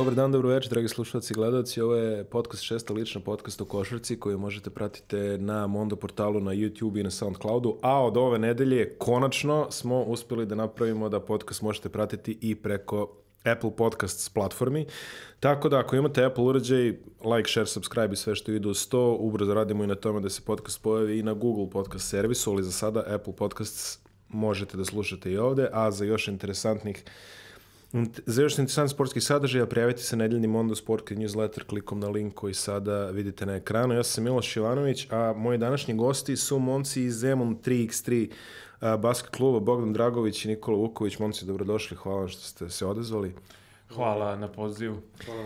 Dobar dan, dobro večer, dragi slušalci i gledalci. Ovo je podcast Šesta lična, podcast o košarci koji možete pratiti na Mondo portalu, na YouTube i na Soundcloudu. A od ove nedelje konačno smo uspjeli da napravimo da podcast možete pratiti i preko Apple Podcasts platformi. Tako da ako imate Apple uređaj, like, share, subscribe i sve što ide uz to, ubrzo radimo i na tome da se podcast pojavi i na Google Podcast servisu, ali za sada Apple Podcasts možete da slušate i ovde, a za još interesantnih sportskih sadržaja prijavite se nedeljni Mondo Sport newsletter klikom na link koji sada vidite na ekranu. Ja sam Miloš Ivanović, a moji današnji gosti su momci iz Zemun 3x3 basket kluba, Bogdan Dragović i Nikola Vuković. Momci, dobrodošli, hvala vam što ste se odazvali. Hvala na pozivu.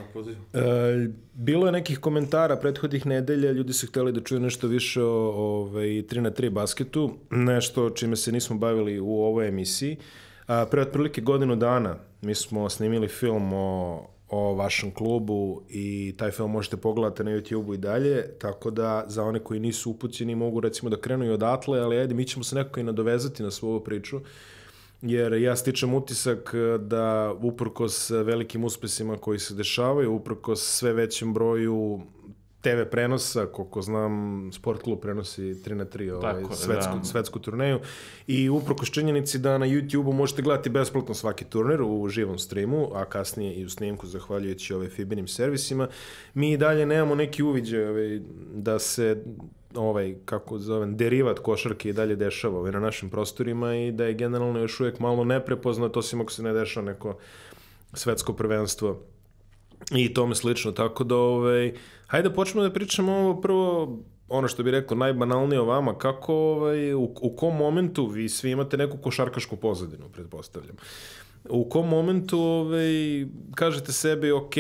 Bilo je nekih komentara prethodnih nedelja, ljudi su htjeli da čuju nešto više o 3x3 basketu, nešto čime se nismo bavili u ovoj emisiji. Pre otprilike godinu dana mi smo snimili film o vašem klubu i taj film možete pogledati na YouTube-u i dalje, tako da za one koji nisu upućeni mogu recimo da krenu i odatle, ali ajde, mi ćemo se nekako i nadovezati na svoju priču, jer ja stičem utisak da uprkos velikim uspesima koji se dešavaju, uprkos sve većem broju TV prenosa, koliko znam, Sport klub prenosi 3x3 svetsku turneju i uprkos činjenici da na YouTube-u možete gledati besplatno svaki turnir u živom streamu, a kasnije i u snimku zahvaljujući FIBA-nim servisima, mi i dalje nemamo neki uviđaj da se derivat košarke i dalje dešava na našim prostorima i da je generalno još uvijek malo neprepoznato, osim ako se ne dešava neko svetsko prvenstvo i tome slično, tako da hajde počnemo da pričamo ovo prvo, ono što bi rekao najbanalnije o vama, kako, u kom momentu, vi svi imate neku košarkašku pozadinu, pretpostavljam, u kom momentu kažete sebi, ok,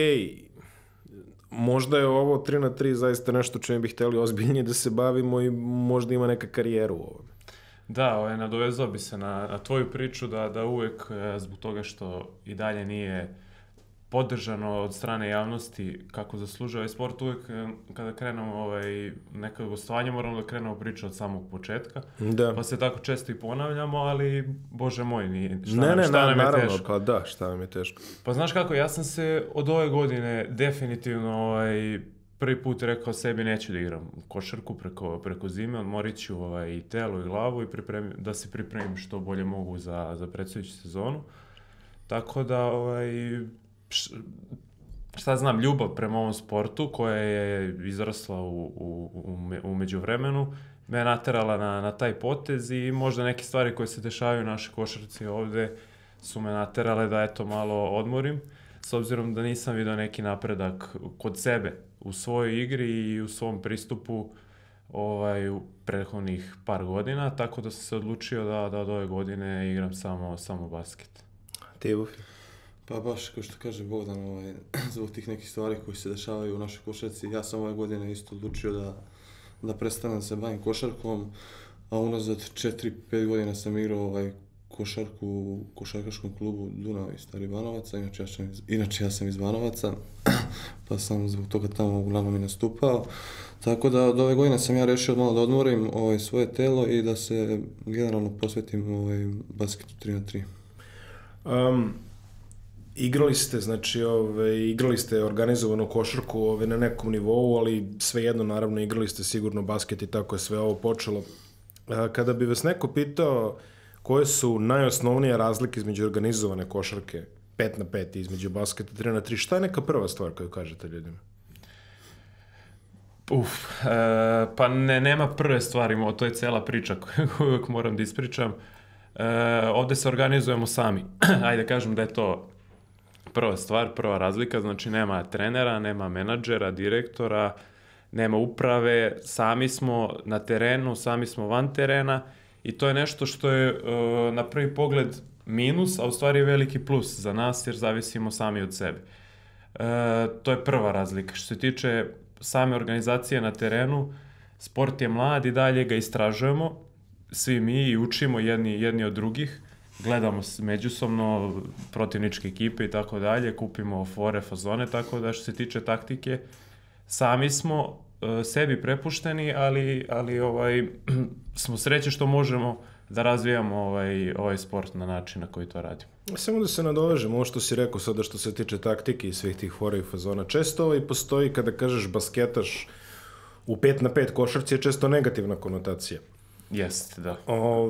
možda je ovo 3x3 zaista nešto čime bi htjeli ozbiljnije da se bavimo i možda ima neka karijeru u ovome. Da, nadovezao bi se na tvoju priču da uvijek, zbog toga što i dalje nije podržano od strane javnosti kako zaslužuje ovaj sport, uvijek kada krenemo neka gostovanja moramo da krenemo priču od samog početka, pa se tako često i ponavljamo, ali bože moj, šta nam je teško. Pa znaš kako, ja sam se od ove godine definitivno prvi put rekao sebi neću da igram košarku preko zime, odmorit ću i telo i glavu i da se pripremim što bolje mogu za predstojeću sezonu, tako da šta znam, ljubav prema ovom sportu koja je izrasla u međuvremenu me naterala na taj potez i možda neke stvari koje se dešavaju u našoj košarci ovde su me naterale da malo odmorim, s obzirom da nisam vidio neki napredak kod sebe u svojoj igri i u svom pristupu u prethodnih par godina, tako da sam se odlučio da od ove godine igram samo basket. Ti, Bufi? Pa baš, kao što kaže Bogdan, zbog tih nekih stvari koji se dešavaju u našoj košarci, ja sam ove godine isto odlučio da prestanem da se bavim košarkom, a unazad 4-5 godina sam igrao košarku u košarkaškom klubu Dunav iz Stari Banovaca, inače ja sam iz Banovaca, pa sam zbog toga tamo uglavnom i nastupao, tako da od ove godine sam ja rešio malo da odmorim svoje telo i da se generalno posvetim basketu 3x3. Igrali ste organizovanu košarku na nekom nivou, ali svejedno, naravno, igrali ste sigurno basket i tako je sve ovo počelo. Kada bi vas neko pitao koje su najosnovnije razlike između organizovane košarke 5x5 i između basketa 3x3, šta je neka prva stvar koju kažete ljudima? Pa nema prve stvari, to je cela priča koju uvijek moram da ispričam. Ovde se organizujemo sami, ajde kažem da je to prva stvar, prva razlika, znači nema trenera, nema menadžera, direktora, nema uprave, sami smo na terenu, sami smo van terena i to je nešto što je na prvi pogled minus, a u stvari veliki plus za nas jer zavisimo sami od sebe. To je prva razlika. Što se tiče same organizacije na terenu, sport je mlad i dalje ga istražujemo, svi mi i učimo jedni od drugih, gledamo međusobno protivničke ekipe i tako dalje, kupimo fore, fazone, tako da što se tiče taktike, sami smo sebi prepušteni, ali smo sreće što možemo da razvijamo ovaj sport na način na koji to radimo. Samo da se nadovežem, ovo što si rekao sada što se tiče taktike i svih tih fora i fazona. Često postoji kada kažeš basketaš u 5-5 košarci je često negativna konotacija. Jeste, da.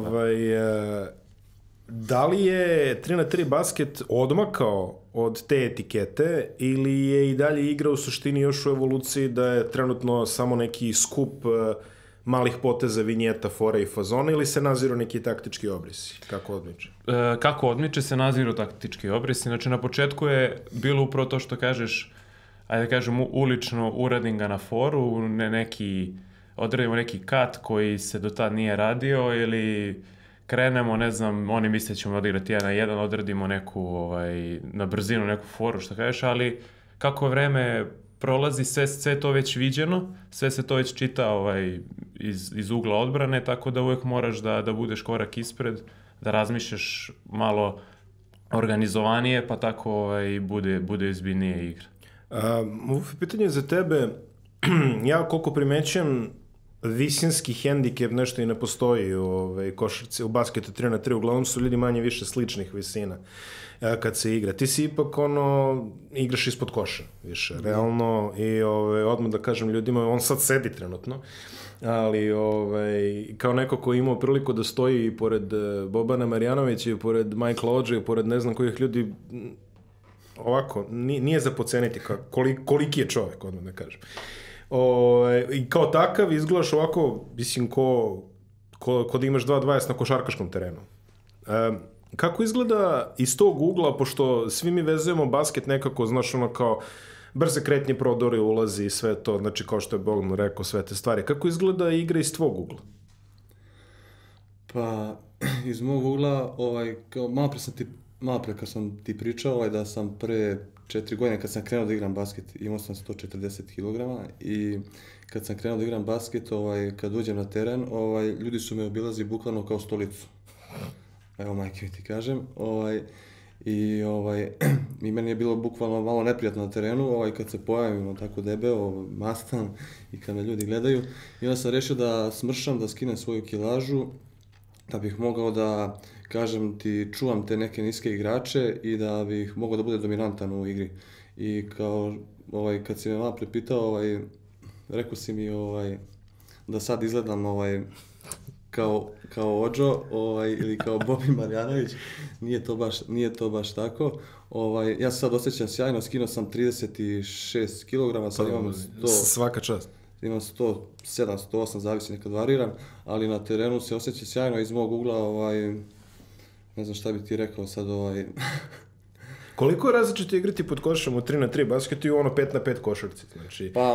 Da li je 3-3 basket odmakao od te etikete ili je i dalje igra u suštini još u evoluciji da je trenutno samo neki skup malih poteza, vinjeta, fora i fazona ili se naziru neki taktički obrisi? Kako odmiče? Kako odmiče se naziru taktički obrisi. Znači, na početku je bilo upravo to što kažeš, ajde da kažem, ulično uradim ga na foru, odradimo neki kat koji se do tad nije radio ili krenemo, ne znam, oni misle ćemo odigrati 1-1, odradimo neku, na brzinu neku foru, što kažeš, ali kako vreme prolazi, sve to već viđeno, sve se to već čita iz ugla odbrane, tako da uvek moraš da budeš korak ispred, da razmišljaš malo organizovanije, pa tako bude izbiljnije igra. Ovo pitanje je za tebe, ja koliko primećujem, visinski hendikep nešto i ne postoji u košarci, u basketu 3-3, uglavnom su ljudi manje više sličnih visina kad se igra. Ti si ipak igraš ispod koša više, realno, i odmah da kažem ljudima, on sad sedi trenutno, ali kao neko ko je imao priliku da stoji i pored Bobana Marjanovića i pored Michael Odža i pored ne znam kojih ljudi, ovako, nije za poceniti koliki je čovek, odmah da kažem. I kao takav izgledaš ovako, mislim, ko da imaš 2-20 na košarkaškom terenu. Kako izgleda iz tog ugla, pošto svi mi vezujemo basket nekako, znaš, kao brze kretnje, prodori, ulazi i sve to, znači kao što je Bogdan rekao, sve te stvari. Kako izgleda igra iz tvog ugla? Pa, iz mog ugla, malo pre kad sam ti pričao, da sam pre 4 godine kad sam krenuo da igram basket, imao sam 140 kg i kad sam krenuo da igram basket, kad uđem na teren, ljudi su me obilazi bukvalno kao stolicu. Evo, majke mi ti kažem. I meni je bilo bukvalno malo neprijatno na terenu, kad se pojavim tako debeo, mastan i kad me ljudi gledaju. I onda sam rešio da smršam, da skinem svoju kilažu, da bih mogao da, kažem ti, čuvam te neke niske igrače i da bih mogao da bude dominantan u igri. I kao, kad si me malo prepitao, rekao si mi da sad izgledam kao Odžo ili kao Bobi Marjanović, nije to baš tako. Ja se sad osjećam sjajno, skinuo sam 36 kg, sad imam 100... Svaka čast. Imam 107, 108, zavisi, nekad variram, ali na terenu se osjeća sjajno iz mog ugla, ne znam šta bi ti rekao sad, Koliko je različito igrati pod košom u 3-3 basketu i u 5-5 košarci? Znači... Pa,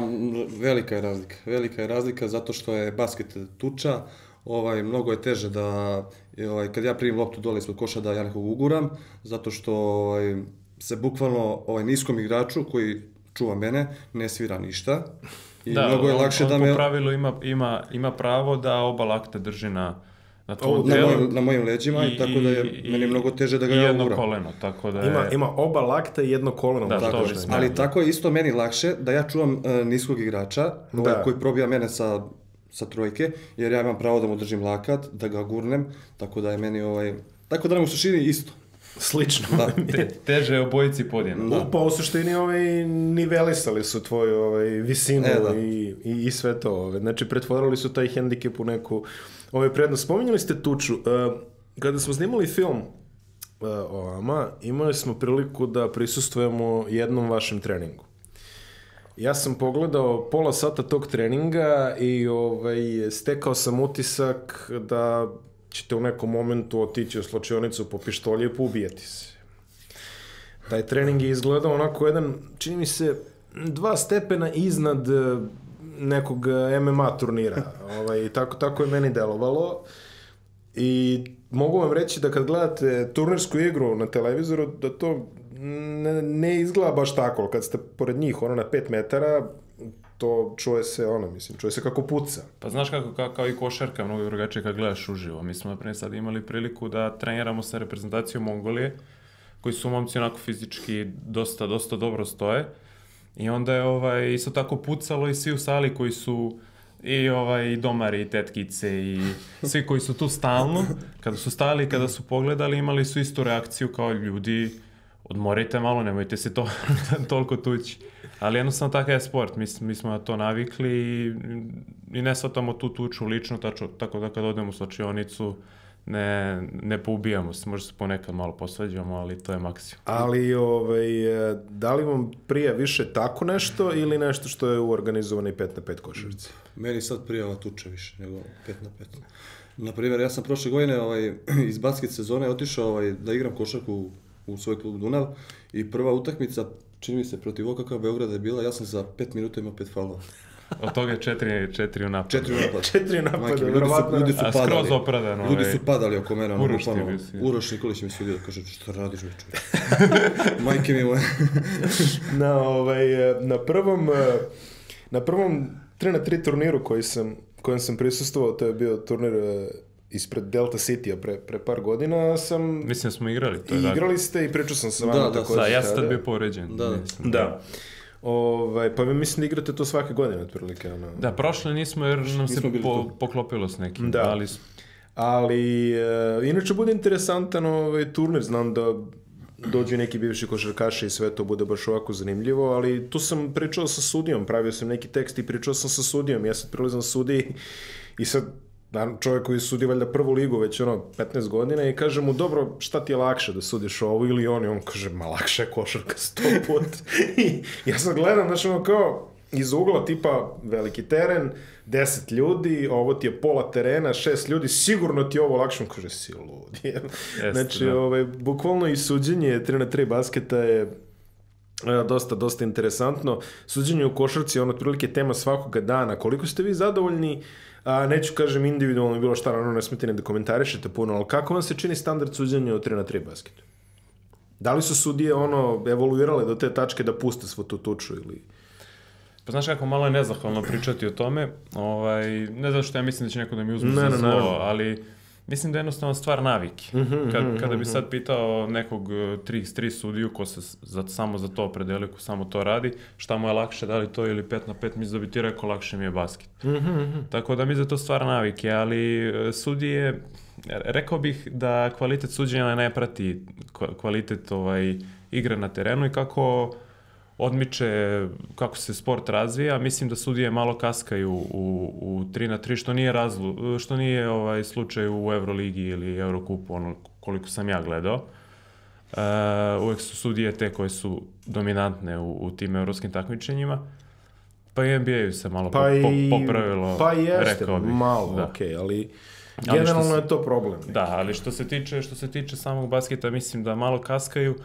velika je razlika zato što je basket tuča, mnogo je teže da, kad ja primim loptu dole ispod koša da ja nekog uguram, zato što se bukvalno niskom igraču koji čuva mene ne svira ništa. I mnogo je lakše da me... po pravilu ima pravo da oba lakta drži na tvom telu. Na mojim leđima, i tako da je meni mnogo teže da ga ja uguram. I jedno koleno, tako da je... Ima oba lakta i jedno koleno. Da, tako je. Ali tako je isto meni lakše da ja čuvam niskog igrača, koji probija mene sa trojke, jer ja imam pravo da mu držim lakat, da ga gurnem, tako da je meni tako da nam u suštini isto. Slično. Teže obojici podjedno. Pa u suštini nivelisali su tvoju visinu i sve to. Znači, pretvorili su taj hendikep u neku prednost. Spominjali ste tuču. Kada smo snimali film o vama, imali smo priliku da prisustvujemo jednom vašem treningu. Ja sam pogledao pola sata tog treninga i stekao sam utisak da ćete u nekom momentu otići u slačionicu po pištolje i poubijati se. Taj trening je izgledao onako jedan, čini mi se, 2 stepena iznad nekog MMA turnira. Tako je meni delovalo. I mogu vam reći da kad gledate turnirsku igru na televizoru, da to ne izgleda baš tako. Kad ste pored njih, na 5 metara, to čuje se kako puca. Pa znaš kao i košarka, mnogo drugačije kad gledaš uživo. Mi smo naprimjer sad imali priliku da treniramo sa reprezentacijom Mongolije, koji su momci onako fizički dosta dobro stoje. I onda je isto tako pucalo i svi u sali koji su i domari, i tetkice, i svi koji su tu stalno, kada su stali, kada su pogledali, imali su istu reakciju kao ljudi, odmorite malo, nemojte se to toliko tući. Ali jednostavno takav je sport, mi smo na to navikli i ne shvatamo tu tuču lično, tako da kad odemo u slačionicu, ne poubijamo se, možda se ponekad malo posvađamo, ali to je maksimum. Ali da li vam prija više tako nešto ili nešto što je u organizovanoj 5 na 5 košarci? Meni sad prijava tuča više nego 5 na 5. Naprimjer, ja sam prošle godine iz basket sezone otišao da igram košarku u svoj klub Dunav i prva utakmica, čini mi se, protiv OKK Beograda je bila, ja sam za 5 minuta imao 5 faulova. Od toga je 4 u napadu. 4 u napadu. Ljudi su padali. Skroz opravdano. Ljudi su padali oko mene. Uroš Nikolić mi se vidio, kaže, što radiš mi čuj? Majke mi moje. Na prvom 3 na 3 turniru kojem sam prisustvovao, to je bio turnir ispred Delta City-a pre par godina Mislim da smo igrali. Igrali ste i pričao sam sa vama također. Da, ja sam tad bio povređen. Da. Pa mislim da igrate to svake godine, otprilike. Da, prošle nismo jer nam se poklopilo s nekim. Da. Ali inače bude interesantan turnir, znam da dođu neki bivši košarkaši i sve to bude baš ovako zanimljivo, ali tu sam pričao sa sudijom, pravio sam neki tekst i pričao sam sa sudijom, ja sad prilazam sudiji i sad čovjek koji sudi valjda prvu ligu već 15 godina i kaže mu, dobro, šta ti je lakše da sudiš ovo ili on? I on kaže, ma lakše je košarka 100 put. I ja sad gledam, kao iz ugla tipa veliki teren, 10 ljudi, ovo ti je pola terena, 6 ljudi, sigurno ti je ovo lakše. On kaže, si ludi. Znači, bukvalno i suđenje 3 na 3 basketa je dosta interesantno. Suđenje u košarci je otprilike tema svakoga dana. Koliko ste vi zadovoljni? Neću kažem individualno bilo šta, ne smete ni da komentarišete puno, ali kako vam se čini standard suđenja u 3 na 3 basketu? Da li su sudije evoluirale do te tačke da puste svu tu tuču ili... Pa znaš kako, malo je nezahvalno pričati o tome, ne zato što ja mislim da će neko da mi uzme za zlo, ali mislim da je jednostavno stvar navike. Kada bi sad pitao nekog 3x3 sudiju ko se samo za to opredelio, ko samo to radi, šta mu je lakše, da li to ili 5 na 5, mislim da bi ti rekao lakše mi je basket. Tako da mi za to stvar navike, ali sudije, rekao bih da kvalitet suđenja ne prati kvalitet igre na terenu i kako odmiče, kako se sport razvija. Mislim da sudije malo kaskaju u 3 na 3, što nije slučaj u Euroligi ili Eurokupu, koliko sam ja gledao. Uvek su sudije te koje su dominantne u tim evropskim takmičenjima. Pa i NBA-u se malo popravilo. Pa jeste, malo, okej, ali generalno je to problem. Da, ali što se tiče samog basketa, mislim da malo kaskaju.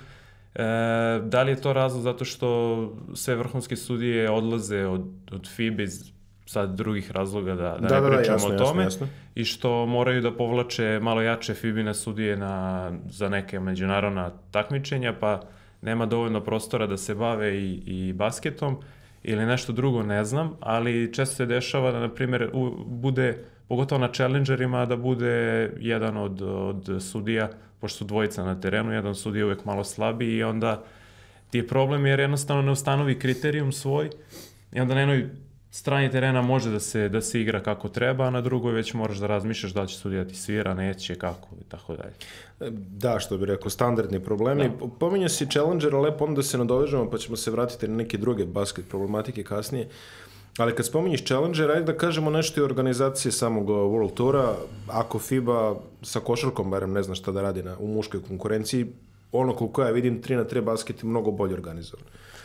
Da li je to razlog zato što sve vrhunske sudije odlaze od FIBA iz sad drugih razloga da ne pričamo o tome i što moraju da povlače malo jače FIBA-ine sudije za neke međunarodna takmičenja, pa nema dovoljno prostora da se bave i basketom ili nešto drugo, ne znam, ali često se dešava da, na primjer, bude, pogotovo na challengerima, da bude jedan od sudija, pošto su dvojica na terenu, jedan sudija uvek malo slabiji i onda ti je problem jer jednostavno ne ustanovi kriterijum svoj i onda na jednoj strani terena može da se igra kako treba, a na drugoj već moraš da razmišljaš da će sudija ti svira, neće, kako i tako dalje. Da, što bih rekao, standardni problemi. Pominjao si Challengera, lepo onda se nadovežemo pa ćemo se vratiti na neke druge basket problematike kasnije. Ali kad spominješ Challenger, ajde da kažemo nešto i o organizaciji samog World Toura. Ako FIBA sa košarkom barem ne zna šta da radi u muškoj konkurenciji, koliko ja vidim 3 na 3 basket je mnogo bolje organizovan.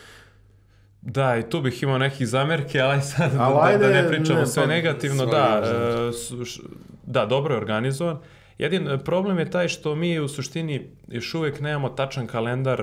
Da, i tu bih imao nekih zamerke, ali sad da ne pričamo sve negativno. Da, dobro je organizovan. Jedin problem je taj što mi u suštini još uvijek nemamo tačan kalendar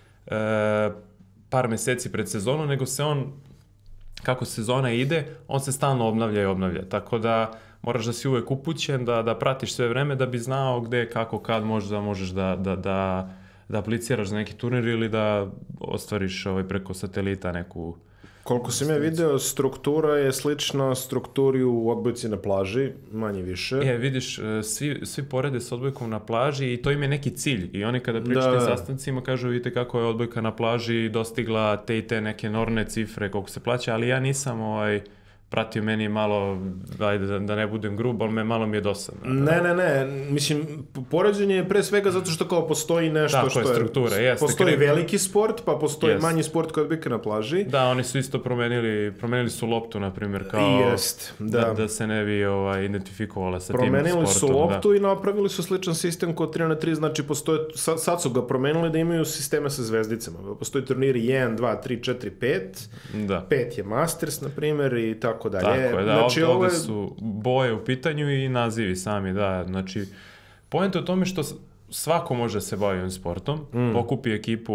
par meseci pred sezonu, nego se on, kako sezona ide, on se stalno obnavlja i obnavlja. Tako da moraš da si uvijek upućen, da pratiš sve vreme, da bi znao gde, kako, kad možeš da apliciraš za neki turnir ili da ostvariš preko satelita neku... Koliko sam ja video, struktura je slična strukturi u odbojci na plaži, manje više. Vidiš, svi porede s odbojkom na plaži i to im je neki cilj. I oni kada pričate sastancima kažu, vidite kako je odbojka na plaži dostigla te i te neke enormne cifre, koliko se plaća, ali ja nisam pratio, meni je malo, ajde da ne budem grub, ali malo mi je dosadno. Ne, mislim, poređenje je pre svega zato što kao postoji nešto tako što je struktura, jeste. Postoji veliki sport, pa postoji manji sport koji odbika na plaži. Da, oni su isto promenili su loptu, na primjer, kao da se ne bi identifikovala sa tim sportom. Promenili su loptu i napravili su sličan sistem kod 3x3, znači postoje, sad su ga promenili da imaju sisteme sa zvezdicama. Postoji turniri 1, 2, 3, 4, 5. Da. 5 je Masters, na primjer, i tako dalje. Tako je, da, znači, ovdje su boje u pitanju i nazivi sami, da. Znači, poenta je u tome što svako može se baviti ovim sportom, okupi ekipu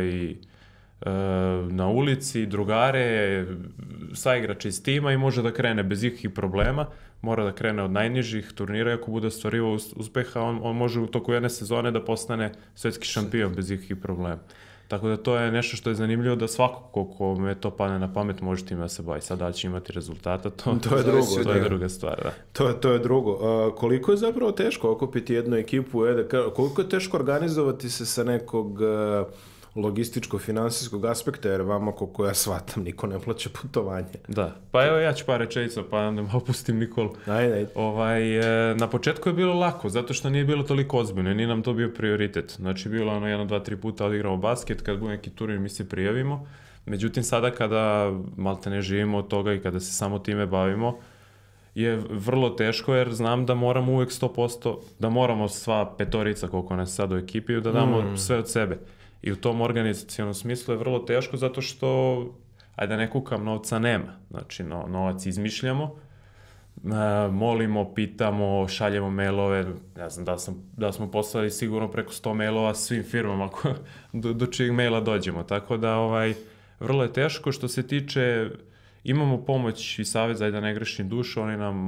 na ulici, drugare, saigrače iz tima i može da krene bez ikakvih problema. Mora da krene od najnižih turnira i ako bude ostvarivao uspeha, on može u toku jedne sezone da postane svetski šampion bez ikakvih problema. Tako da to je nešto što je zanimljivo da svako kome to padne na pamet može time da se bavi. Sad da će imati rezultata, to je druga stvar. Da. To je drugo. Koliko je zapravo teško okupiti jednu ekipu? Koliko je teško organizovati se sa nekog logističko-finansijskog aspekta, jer vama, koliko ja shvatam, niko ne plaća putovanje. Da, pa evo ja ću par rečenica, pa onda malo pustim Nikolu. Ajde. Na početku je bilo lako, zato što nije bilo toliko ozbiljno, nije nam to bio prioritet. Znači, bilo 1, 2, 3 puta odigramo basket, kad bude neki turnir mi se prijavimo. Međutim, sada kada malte ne živimo od toga i kada se samo time bavimo, je vrlo teško, jer znam da moramo uvek 100%, da moramo sva petorica koliko nas sad u ekipi, da damo sve od sebe. I u tom organizacionom smislu je vrlo teško zato što, ajde da ne kukam, novca nema. Znači, novac izmišljamo, molimo, pitamo, šaljemo mailove, ne znam da smo poslali sigurno preko 100 mailova svim firmama do čijeg maila dođemo. Tako da, vrlo je teško. Što se tiče, imamo pomoć i savez, ajde da ne grešim dušu, oni nam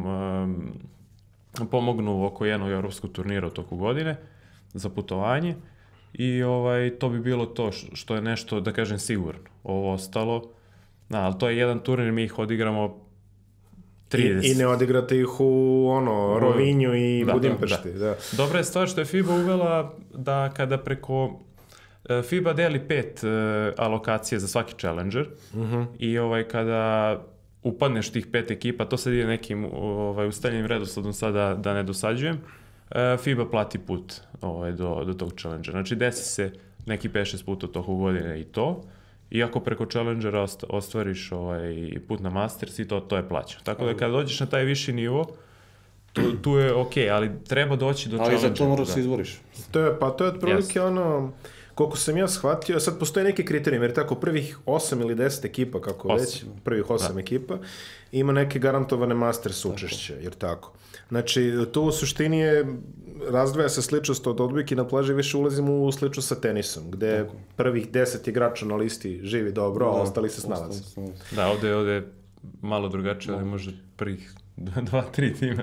pomognu oko jednog evropskog turnira u toku godine za putovanje. I to bi bilo to što je nešto, da kažem, sigurno. Ovo ostalo, ali to je jedan turnir, mi ih odigramo 30. I ne odigrate ih u Rovinju i Budimpešti. Da. Dobra je stvar što je FIBA uvela da kada preko FIBA deli 5 alokacije za svaki challenger i kada upadneš tih 5 ekipa, to sad ide nekim ustaljenim redosledom sada da ne dosađujem, FIBA plati put do tog challengera. Znači, desi se neki 5-6 puta toku godine i to. I ako preko challengera ostvariš put na Masters i to je plaćeno. Tako da kada dođeš na taj viši nivo, tu je okej, ali treba doći do challengera. Ali za to moraš se izboriš. To je otprilike koliko sam ja shvatio, sad postoje neki kriterijum, jer tako prvih 8 ili 10 ekipa, prvih 8 ekipa, ima neke garantovane Masters učešće, jer tako. Znači, to u suštini razdvaja se sličnost od odbojke na plaži, više ulazimo u sličnost sa tenisom, gde prvih 10 igrača na listi živi dobro, a ostali se snalaze. Da, ovde je malo drugačije, ali možda prvih 2-3 tima.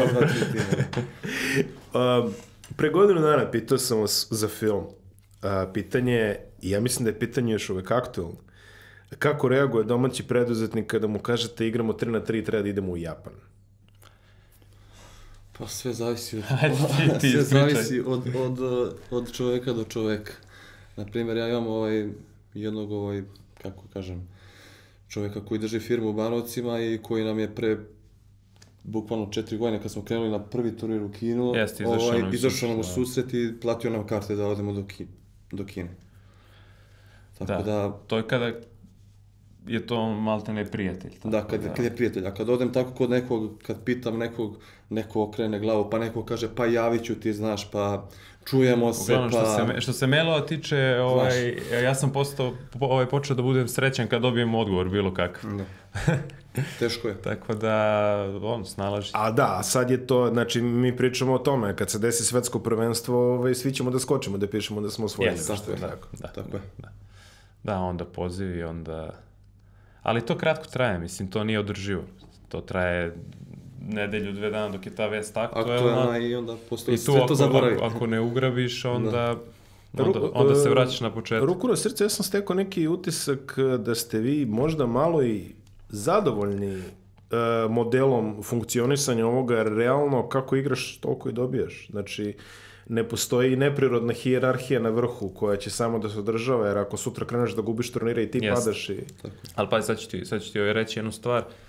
Pre godinu dana pitao sam vas za film. Pitanje, i ja mislim da je pitanje još uvek aktualno, kako reaguje domaći preduzetnik kada mu kažete igramo 3x3 i treba da idemo u Japan? Pa sve zavisi od čoveka do čoveka. Naprimjer, ja imam jednog, kako kažem, čoveka koji drži firmu u Banovcima i koji nam je pre bukvalno 4 godine kad smo krenuli na prvi turnir u Kinu, izašao nam u susret i platio nam karte da odemo do Kine. Tako da, to je kada je to malte ne prijatelj. Da, kad je prijatelj. A kad odem tako kod nekog, kad pitam nekog, neko okrene glavu, pa neko kaže pa javit ću ti, znaš, pa čujemo se, uglavnom, što se mailova tiče, ja sam počeo da budem srećan kad dobijem odgovor bilo kakav. Teško je. Tako da, snalaži. A da, sad je to, znači mi pričamo o tome, kad se desi svetsko prvenstvo, svi ćemo da skočimo, da pišemo da smo osvojili. Tako je. Da, onda poziv i onda... Ali to kratko traje, mislim, to nije održivo. To traje nedelju, 2 dana dok je ta vest aktuelna. I onda posle sve to zaboravi. Ako ne ugrabiš, onda se vraćaš na početak. Ruku na srce, ja sam stekao neki utisak da ste vi možda malo i zadovoljni modelom funkcionisanja ovoga, jer realno kako igraš, toliko i dobijaš. Znači, ne postoji neprirodna hijerarhija na vrhu koja će samo da se održava, jer ako sutra kreneš da gubiš turnire i ti padaš i... Ali pa sad ću ti reći jednu stvar.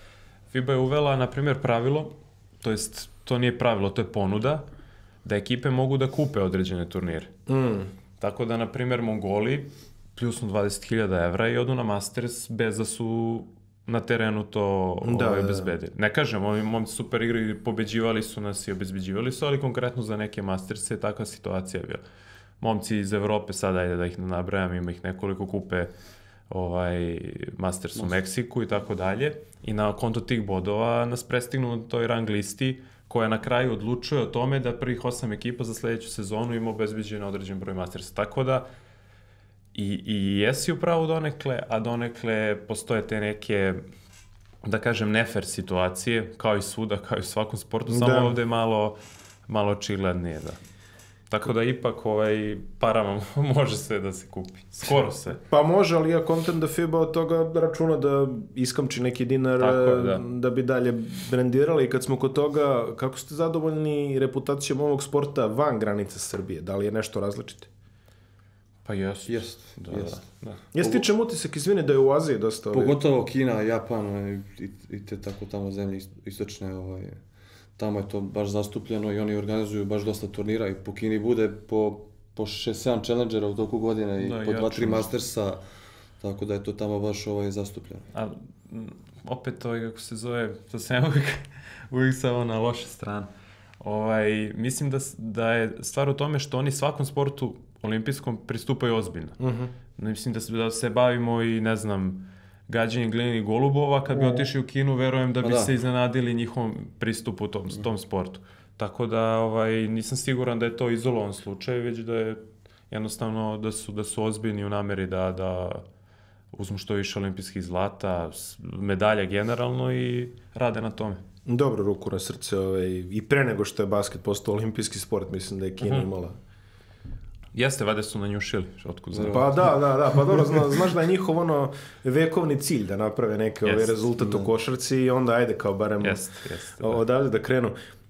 FIBA je uvela, na primjer, pravilo, to jest, to nije pravilo, to je ponuda, da ekipe mogu da kupe određene turnire. Tako da, na primjer, Mongoli pljusnu 20.000 evra i odu na Masters bez da su na terenu to obezbedili. Ne kažem, ovi momci super igri, pobeđivali su nas i obezbeđivali su, ali konkretno za neke Masterse takva situacija je bila. Momci iz Evrope, sada ajde da ih ne nabrajam, ima ih nekoliko, kupe Masters u Meksiku i tako dalje. I na konto tih bodova nas prestignu na toj rang listi koja na kraju odlučuje o tome da prvih 8 ekipa za sledeću sezonu ima obezbeđen određen broj Mastersa. Tako da i jesi upravo donekle, a donekle postoje te neke, da kažem, nefer situacije, kao i svuda, kao i u svakom sportu, samo ovde je malo očiglednije, da. Tako da ipak parama može sve da se kupi. Skoro sve. Pa može, ali ja kontent da FIBA od toga računa da iskamči neki dinar da bi dalje brendirali. I kad smo kod toga, kako ste zadovoljni reputacijom ovog sporta van granica Srbije? Da li je nešto različite? Pa jest. Ja stičem utisak, izvini, da je u Aziji dosta... Pogotovo Kina, Japan i te tako tamo zemlje istočne, tamo je to baš zastupljeno i oni organizuju baš dosta turnira i po Kini bude po 6-7 challengera u toku godine i po 2-3 mastersa, tako da je to tamo baš zastupljeno. A opet kako se zove, to sam uvijek samo na loše strane. Mislim da je stvar u tome što oni svakom sportu olimpijskom pristupaju ozbiljno. Mislim da se bavimo i, ne znam, gađanjem glinenih golubova, kad bi otišli u Kinu, verujem da bi se iznenadili njihovom pristupu tom sportu. Tako da nisam siguran da je to izolovan slučaj, već da je jednostavno da su ozbiljni u nameri da uzmu što više olimpijskih zlata, medalja generalno i rade na tome. Dobro, ruku na srce. I pre nego što je basket postao olimpijski sport, mislim da je Kina imala... Jeste, vade su nanjušili. Pa da, pa dobro, znaš da je njihov vekovni cilj da naprave neke rezultat u košarci i onda ajde kao barem odavde da krenu.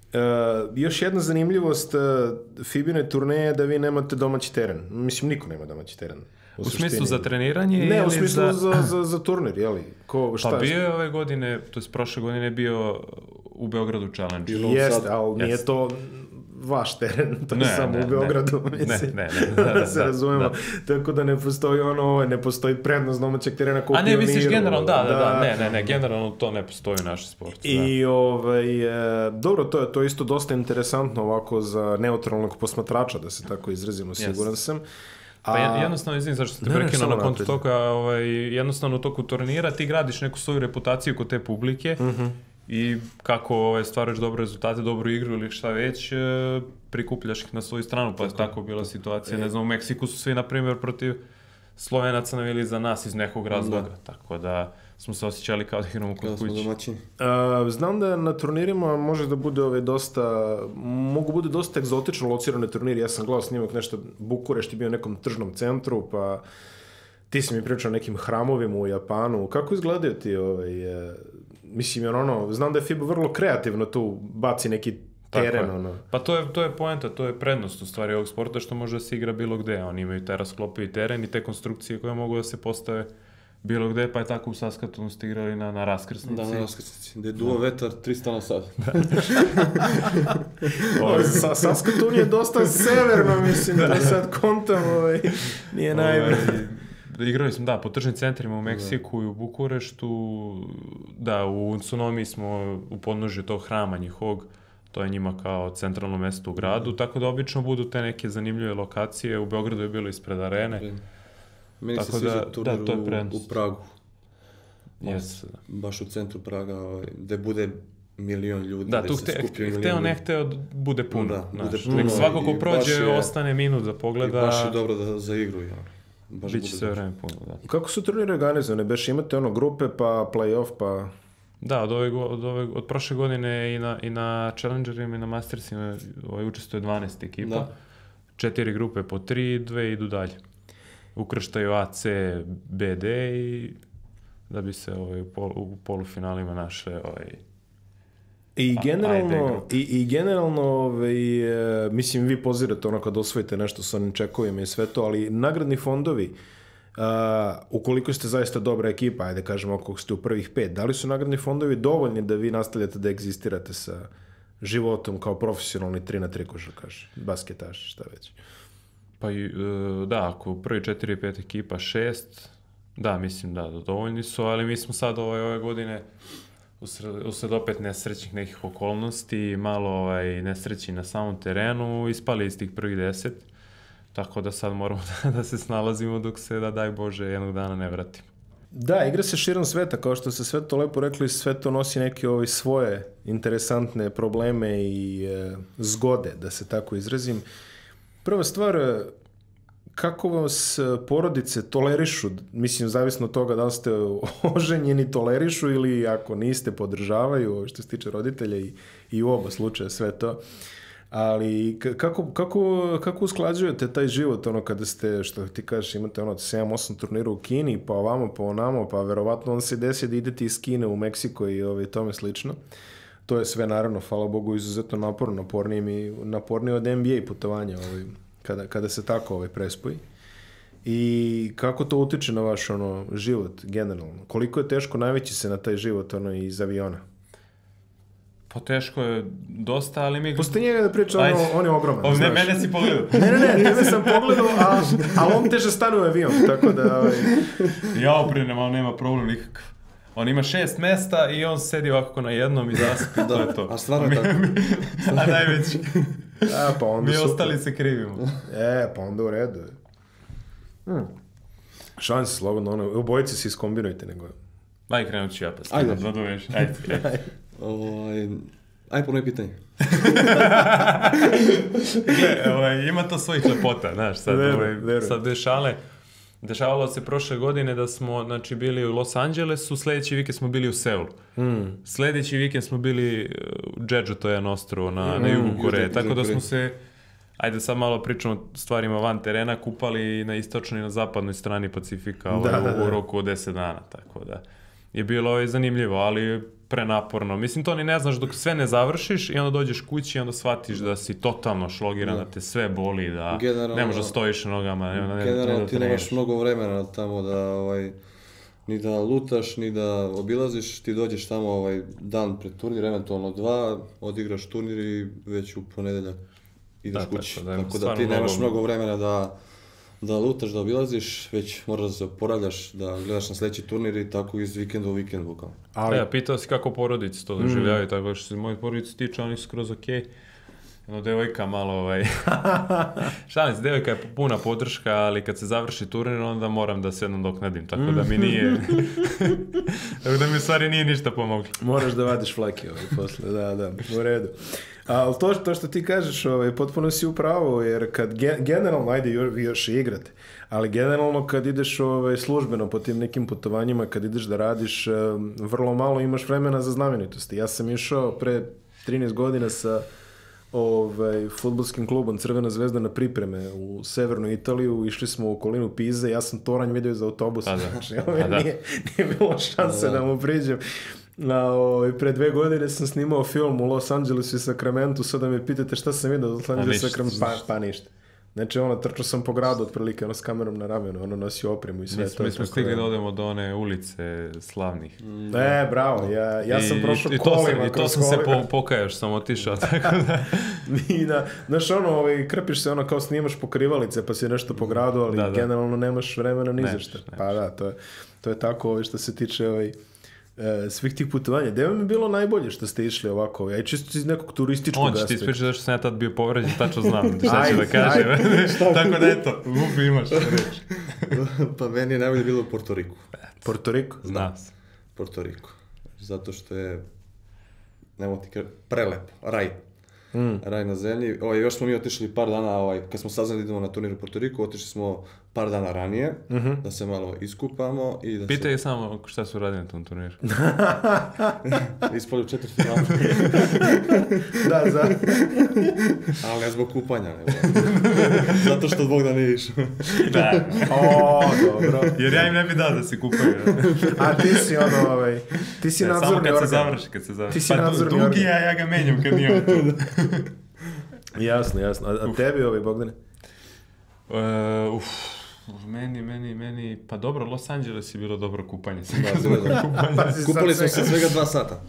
Još jedna zanimljivost FIBA-ine turneje je da vi nemate domaći teren. Mislim, niko nema domaći teren. U smislu za treniranje? Ne, u smislu za turnir, jeli? Pa bio je ove godine, to je prošle godine je bio u Beogradu challenge. Jeste, ali nije to vaš teren, to je samo u Beogradu, mislim. Da se razumemo. Tako da ne postoji ne postoji prednost domaćeg terena kao u Pioniru. A ne, misliš generalno, ne, generalno to ne postoji u našem sportu. I, dobro, to je isto dosta interesantno ovako za neutralnog posmatrača, da se tako izrazimo, siguran sam. Pa jednostavno, izvini, zašto ste prekinuo na kontu toga, jednostavno u toku turnira ti gradiš neku svoju reputaciju kod te publike i kako stvaraš dobre rezultate, dobru igru ili šta već, prikupljaš ih na svoju stranu, pa je tako bila situacija. Ne znam, u Meksiku su svi, na primjer, protiv Slovenaca navili za nas iz nekog razloga, tako da smo se osjećali kao da igramo kod kući. Znam da na turnirima može da bude mogu bude dosta egzotično locirane turniri. Ja sam gledao snimak nešto, Bukurešt je bio u nekom tržnom centru, pa ti si mi pričao o nekim hramovima u Japanu. Kako izgledaju ti mislim, jer znam da je FIBA vrlo kreativno tu baci neki teren. Pa to je poenta, to je prednost u stvari ovog sporta, što može da se igra bilo gde. Oni imaju taj rasklopivi teren i te konstrukcije koje mogu da se postave bilo gde, pa je tako u Saskatoonu ste igrali na raskrsnici. Da, na raskrsnici, gde je duo vetar 300 na sat. Saskatoon je dosta severno, mislim, da sad kontam, nije najbolje. Igrali smo, po tržnim centrima u Meksiku i u Bukureštu, u Tsunomi smo u podnožju tog hrama njihovog, to je njima kao centralno mesto u gradu, tako da obično budu te neke zanimljive lokacije. U Beogradu je bilo ispred arene. Meni se sviđa turnir u Pragu. Baš u centru Praga, gde bude milion ljudi. Da, tu hteo ne hteo bude puno. Svako ko prođe ostane minut da pogleda. I baš je dobro za igru. Biće sve vreme puno, da. Kako su turnire organizovane? Beš imate grupe, pa play-off, pa... Da, od prošle godine i na Challengerima i na Mastersima učestvuje 12 ekipa. 4 grupe po 3, 2 idu dalje. Ukrštaju A, C, B, D i da bi se u polufinalima našle I generalno, mislim, vi pozirate kad osvojite nešto sa onim čekovima i sve to, ali nagradni fondovi, ukoliko ste zaista dobra ekipa, ajde kažemo ako ste u prvih 5, da li su nagradni fondovi dovoljni da vi nastavljate da egzistirate sa životom kao profesionalni 3x3 košarkaš, basketaš, šta već? Pa da, ako prvi 4 i 5 ekipa 6, da, mislim da dovoljni su, ali mi smo sad ove godine usled opet nesrećnih nekih okolnosti, malo nesreći na samom terenu, ispali iz tih prvih 10, tako da sad moramo da se snalazimo dok se, da daj Bože, jednog dana ne vratimo. Da, igra se širom sveta, kao što se sve to lepo rekli, sve to nosi neke svoje interesantne probleme i zgode, da se tako izrazim. Prva stvar, kako vas porodice tolerišu, mislim, zavisno od toga da li ste oženjeni, tolerišu ili ako niste, podržavaju, što se tiče roditelja i u oba slučaja sve to. Ali kako usklađujete taj život, kada ste, što ti kažeš, imate 7-8 turnira u Kini, pa ovamo, pa onamo, pa verovatno on se desi da idete iz Kine u Meksiko i tome slično. To je sve, naravno, hvala Bogu, izuzetno naporno, napornije od NBA putovanja, kada se tako prespoji. I kako to utiče na vaš život generalno? Koliko je teško navići se na taj život iz aviona? Pa teško je dosta, ali mi... Pusti njega da priča, on je ogroman. Ne, mene si pogledao. Ne, tebe sam pogledao, ali on teže stane u avion, tako da... Ja oprinem, ali nema problem nikakav. On ima 6 mesta i on sedi ovako na jednom i zaspi, to je to. A stvarno je tako. A najveći. Pa onda mi super. ostali se krivimo. Pa onda u redu. Šanse, slobodno, obojice se iskombinujte, nego... Aj, krenut ću ja pa Ajde. Ajde. Aj, puno je pitanje. Gle, ima to svojih lepota, znaš, sad dešale. Dešavalo se prošle godine da smo, znači, bili u Los Angelesu, sljedeći vikend smo bili u Seulu. Sljedeći vikend smo bili u Jeju, to je jedan ostrvo na jugu Koreje, tako da smo se, ajde sad malo pričamo o stvarima van terena, kupali na istočnoj i na zapadnoj strani Pacifika u roku od 10 dana, tako da je bilo zanimljivo, ali prenaporno. Mislim, to ni ne znaš dok sve ne završiš i onda dođeš kući i onda shvatiš da si totalno šlogiran, da te sve boli, da ne možeš da stojiš na nogama. Generalno ti nemaš mnogo vremena tamo da ni da lutaš, ni da obilaziš, ti dođeš tamo dan pred turnir, eventualno 2, odigraš turnir i već u ponedeljak ideš kući. Tako da ti nemaš mnogo vremena da lutaš, da obilaziš, već moraš da se oporavljaš, da gledaš na sljedeći turnir i tako iz vikenda u vikend bukvalno. Ja pitao si kako porodice to doživljavaju, tako što se moji porodice tiče, oni su skroz okej. Devojka malo, šalim se, devojka je puna podrška, ali kad se završi turnir, onda moram da se jednom doknadim, tako da mi nije, tako da mi u stvari nije ništa pomoglo. Moraš da vadiš flake posle, da, u redu. Ali to što ti kažeš, potpuno si u pravu, jer kad generalno, ajde još i igrate, ali generalno kad ideš službeno po tim nekim putovanjima, kad ideš da radiš, vrlo malo imaš vremena za znamenitosti. Ja sam išao pre 13 godina sa fudbalskim klubom Crvena zvezda na pripreme u severnu Italiju, išli smo u okolinu Pize, ja sam toranj vidio iz autobusa, znači nije bilo šanse da mu priđem. Pre 2 godine sam snimao film u Los Angelesu i Sacramento, sada me pitate šta sam vidio u Los Angelesu i Sacramento, pa ništa. Znači, trčao sam po gradu otprilike, s kamerom na ramenu, nosio opremu i sve to. Mi smo stigli da odemo do one ulice slavnih. Bravo, ja sam prošao kolima. I to sam se pokajao što sam otišao, tako da... Znaš, krpiš se, kao snimaš pokrivalice, pa si nešto po gradu, ali generalno nemaš vremena ni za šta. Pa da, to je tako što se tiče svih tih putovanja. Gde vam je bilo najbolje što ste išli ovako? Ja čisto iz nekog turističkog aspekta. On će ti ispričati zašto sam ja tad bio povređen, tačno znam šta će da kažem. Tako da eto, Vupi imaš što reći. Pa meni je najbolje bilo u Porto Riku. Porto Riku? Znam. Porto Riku. Zato što je, nemo ti kažem, prelepo. Raj na zemlji. Još smo mi otišli par dana, kad smo saznali da idemo na turnir u Porto Riku, otišli smo par dana ranije, da se malo iskupamo i da Pitaj samo šta su radili na tom turniru. Ispali u 4 finala. Da. Ali ne zbog kupanja, ne. Zato što Bogdan nije išao. Da. Dobro. Jer ja im ne bi dao da se kupaju. A ti si ti si nadzorni organ. Samo kad se završi. Ti si nadzorni organ. Pa dugi ja ga menjam kad nije tu. Jasno. A tebi, Bogdane? Meni, pa dobro, Los Angeles je bilo dobro kupanje. Kupali smo se svega 2 sata.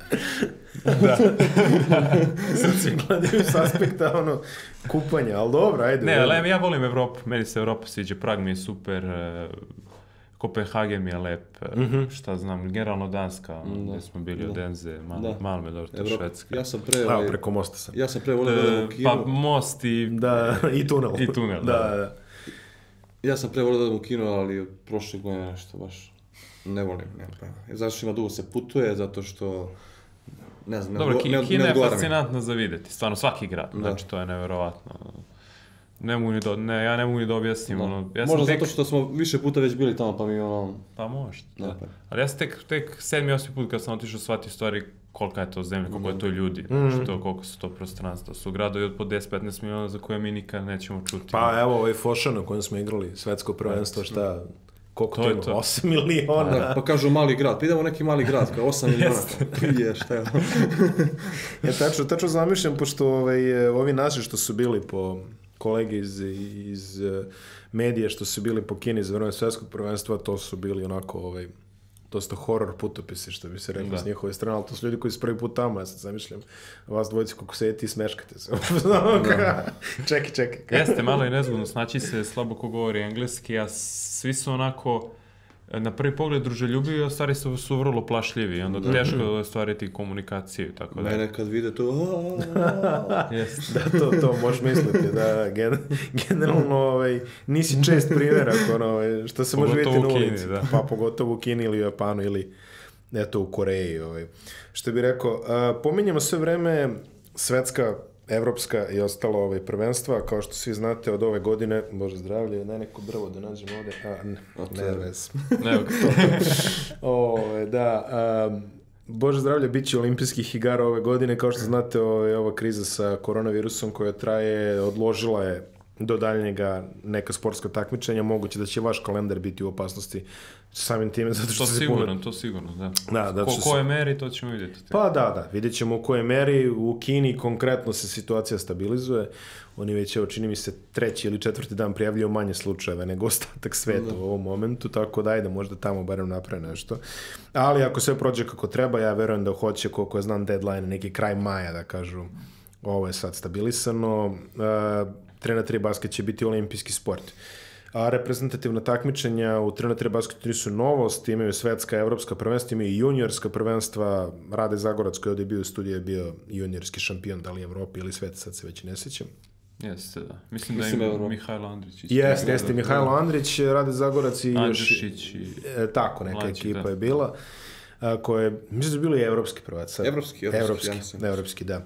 Sad svi gledaju s aspekta kupanja, ali dobro, ajde. Ne, ali ja volim Evropu, meni se Evropa sviđa, Prag mi je super, Kopenhagen mi je lep, šta znam, generalno Danska, gdje smo bili od Enze, malo me dobro, to Švedska. Ja sam preko mosta sam. Ja sam pre volio da odem u kino. Pa most i... Da, i tunel. Da. Ja sam pre volio da odem u kino, ali od prošle godine nešto baš ne volim. Zato što ima dugo se putuje, zato što... Ne znam, dobro, Kina je fascinantna za vidjeti, stvarno svaki grad, znači to je nevjerovatno. Ja ne mogu ni da objasnim. Možda zato što smo više puta već bili tamo, pa mi Pa možda, da. Ali ja sam tek 7-8 put kad sam otišao shvatio stvari kolika je to zemlja, koliko je to ljudi, koliko su to prostranstva. Su gradovi od po 10-15 miliona za koje mi nikad nećemo čuti. Pa evo ovaj Fošan u kojem smo igrali svetsko prvenstvo, šta... Koliko to ima? 8 miliona. Pa kažu mali grad. Pa idemo u neki mali grad, kao 8 miliona. Je, šta je ovo? Ja tačno zamišljam, pošto ovi naši što su bili po kolege iz medije, što su bili po Kini za vreme svetskog prvenstva, to su bili onako dosta horor putopisi, što bi se reklo s njihove strane, ali to su ljudi koji su prvi put tamo, ja sad zamišljam vas dvojice kako sedite i smeškate se. Čekaj. Jeste, malo je nezgodno, znači se slabo ko govori engleski, a svi su onako na prvi pogled druželjubivi, a stvari su vrlo plašljivi i onda teško je ostvariti komunikaciju, tako da. Mene kad vide to... Da, to možeš misliti, da, generalno nisi čest primjerak, što se može vidjeti na ulici, pa pogotovo u Kini ili u Japanu ili eto u Koreji. Što bih rekao, pominjamo sve vreme svetska, evropska i ostalo prvenstva, kao što svi znate od ove godine, Bože zdravlje, neko drvo da nađemo ovde, ne vez. Bože zdravlje, bit će olimpijskih igara ove godine, kao što znate ova kriza sa koronavirusom koja traje, odložila je do daljnjega neka sportska takmičenja, moguće da će vaš kalendar biti u opasnosti samim time, zato što to sigurno, da. Koje meri, to ćemo vidjeti. Pa da, vidjet ćemo u kojoj meri. U Kini konkretno se situacija stabilizuje. Oni već, čini mi se, 3. ili 4. dan prijavljaju manje slučajeva nego ostatak sveta u ovom momentu, tako da ajde, možda tamo barem naprave nešto. Ali ako sve prođe kako treba, ja verujem da hoće, koliko ja znam, deadline, neki kraj maja, da kažu, ovo je sad stabilisano. 3x3 basket će biti olimpijski sport. A reprezentativna takmičenja u 3x3 basketu nisu novost, imaju svetska, evropska prvenstva, imaju i juniorska prvenstva. Rade Zagorac koji je ovdje bio u studiju je bio juniorski šampion, da li Evropi ili sveta, sad se već ne sjećam. Jeste, da. Mislim da je Mihajlo Andrić. Jeste, Mihajlo Andrić, Rade Zagorac i Andrišić i... Tako, neka ekipa je bila, koja je, mislim da je bilo i evropski prvac. Evropski, da.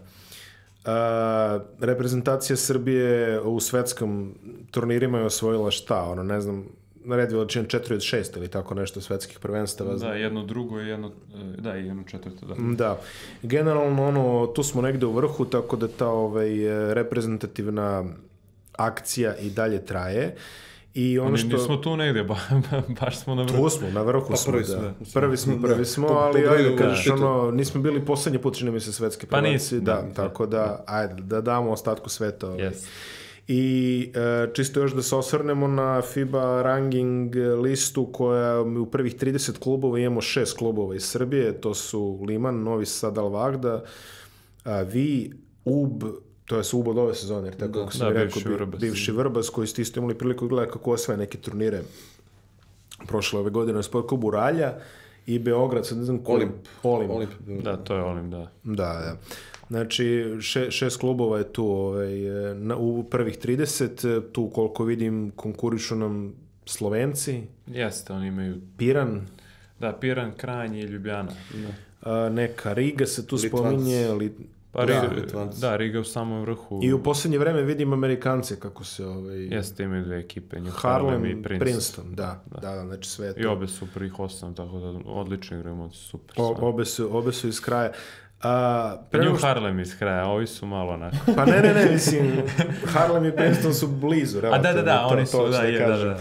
Reprezentacija Srbije u svetskom turnirima je osvojila šta, ne znam, na red veličina 4 od 6 ili tako nešto svetskih prvenstava. Da, jedno drugo i jedno četvrto, da. Da, generalno tu smo negde u vrhu, tako da ta reprezentativna akcija i dalje traje. I nismo tu negdje, baš smo na vrhu. Tu smo, na vrhu smo, da. Prvi smo, ali ajde kažeš, nismo bili posljednji put, čini mi se, svetski prvaci, tako da, ajde, da damo ostatku sveta. I čisto još da se osvrnemo na FIBA ranking listu koja u prvih 30 klubova imamo 6 klubova iz Srbije, to su Liman, Novi Sad, Al Vahda, Vi, UB, to je UB od ove sezone, jer tako kako sam rekao, bivši Vrbas, koji ste isto imali priliku gledati kako osvaja neke turnire prošle ove godine, sport klubu Ralja i Beograd, sad ne znam koji... Olimp. Da, to je Olimp, da. Da. Znači, 6 klubova je tu u prvih 30, tu koliko vidim konkurišu nam Slovenci. Jeste, oni imaju... Piran. Da, Piran, Kranj i Ljubljana. Neka Riga se tu spominje, Riga u samom vrhu. I u posljednje vreme vidim Amerikance kako se... Jeste, imaju 2 ekipe, Harlem i Princeton. Da, znači sve to. I obe su prvih 8, tako da odlično igraju, super. Obe su iz kraja. New Harlem iz kraja, ovi su malo onako. Pa ne, mislim, Harlem i Princeton su blizu. Da, oni su, da.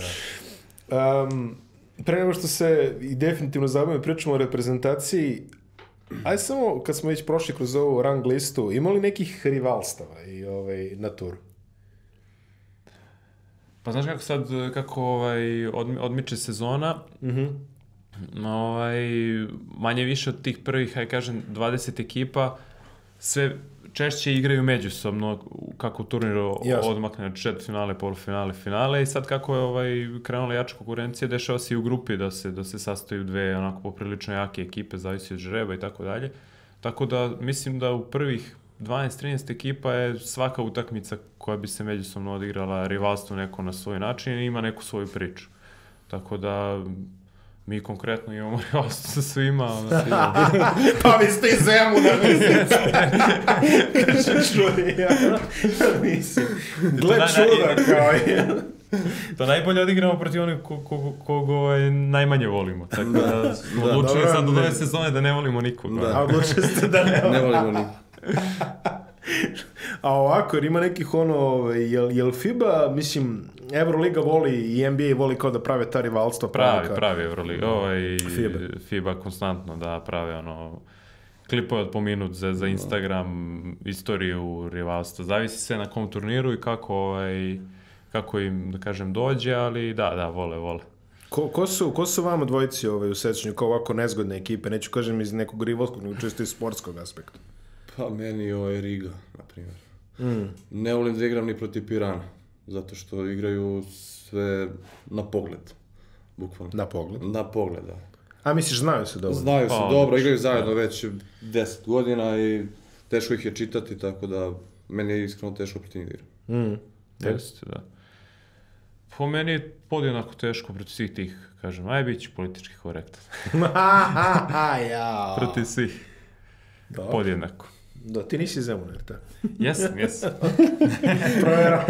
Pre nego što se i definitivno zabavimo, pričamo o reprezentaciji, ajde samo, kad smo već prošli kroz ovu rang listu, ima li nekih rivalstava na turu? Pa znaš kako sad, odmiče sezona, manje više od tih prvih, 20 ekipa, sve češće igraju međusobno, kako turniru odmakne od četvrtfinale, polufinale, finale, i sad kako je krenula jača konkurencija, dešava se i u grupi da se sastaju dve onako poprilično jake ekipe, zavisi od žreba i tako dalje. Tako da mislim da u prvih 12-13 ekipa je svaka utakmica koja bi se međusobno odigrala rivalstvo neko na svoj način i ima neku svoju priču. Tako da mi konkretno imamo rivalstvo sa svima. Pa vi ste iz Zemuna, mislim. Kaže čuje, ja. Mislim. Gle čuda, kao je. To najbolje odigramo protiv onih kog najmanje volimo. Tako da smo odlučili sad od ove sezone da ne volimo nikog. Da, odlučili ste da ne volimo nikog. A ovako, jer ima nekih jel FIBA, mislim, Euroliga voli i NBA voli kao da prave ta rivalstva. Pravi Euroliga, FIBA konstantno da prave klipove od po minut za Instagram, istoriju rivalstva. Zavisi sve na kom turniru i kako im, da kažem, dođe, ali da, vole. Ko su vama dvojici u sećanju kao ovako nezgodne ekipe? Neću kažem iz nekog rivalskog, nego čisto iz sportskog aspekta. Pa meni je Riga, na primjer. Ne volim da igram ni protiv Pirana, zato što igraju sve na pogled, bukvalno. Na pogled? Na pogled, da. A misliš, znaju se dobro? Znaju se dobro, igraju zajedno već 10 godina i teško ih je čitati, tako da meni je iskreno teško protiv njih igram. Jeste, da. Po meni je podjednako teško protiv svih tih, kažem, bit ću politički korektan. Protiv svih. Podjednako. Da, ti nisi Zemun, jer tako? Jesam. Provjeravam